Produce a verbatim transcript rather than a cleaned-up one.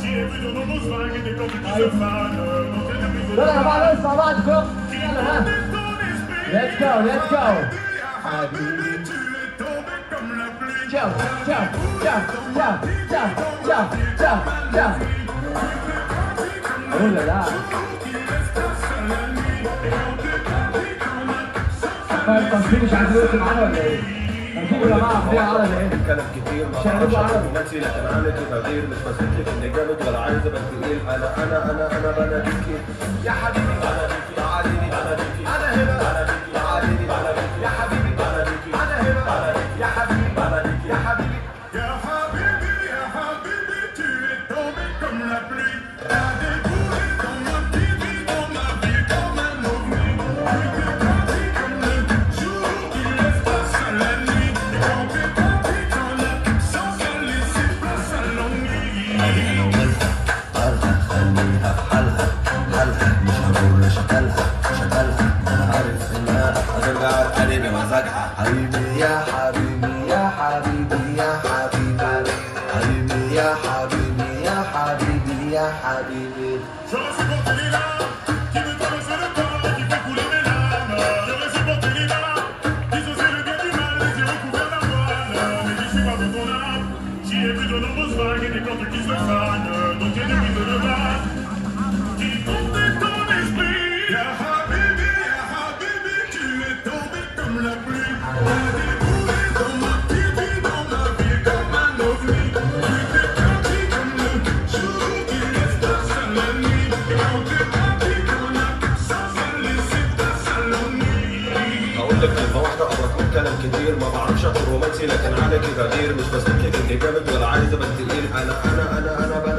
يلا يا بعض نسمع بعض كم يلا ها let's go let's go حبيبي jump jump jump jump jump jump jump jump oh là là التنسيق مش عايزين يوصل معانا ولا ايه؟ تنسيق يا جماعه فيها عربي ايه؟ كلام كتير ما بعرفش رومانسي لكن انا كده غير مش بسكت اني جامد ولا عايز ابقى تقيل انا انا انا انا بناديكي يا حبيبي بناديكي يا عليني بناديكي انا هنا بناديكي يا عليني بناديكي يا حبيبي بناديكي انا هنا بناديكي يا حبيبي بناديكي يا حبيبي يا حبيبي يا حبيبي tu es tombé comme la pluie t'as découlé dans ma vie dans ma vie comme un ovni حبيبي يا حبيبي يا حبيبي يا حبيبي حبيبي يا حبيبي يا حبيبي يا حبيبي Je reste porté les larmes qui me traversent le corps qui fait couler mes larmes Je reste porté les larmes qui sont celles bien du mal les yeux recouverts d'un voile Mais je suis pas dans ton âme J'y ai vu de nombreuses vagues et des cordes qui se fanent Donc j'ai des prises de base qui tombent de ton esprit Ya habibi, ya habibi, tu es tombé comme la pluie T'as déboulé dans ma vie, dans ma vie comme un ovni Tu t'es parti comme le jour qui laisse personne la nuit Et quand t'es parti comme un sans se laisser personne la nuit هقول لك كلمة واحدة أو أقول كلام كتير ما بعرفش أكون رومانسي لكن أنا كده غير مش بسكت إني جامد ولا عايز أبقى تقيل أنا أنا أنا أنا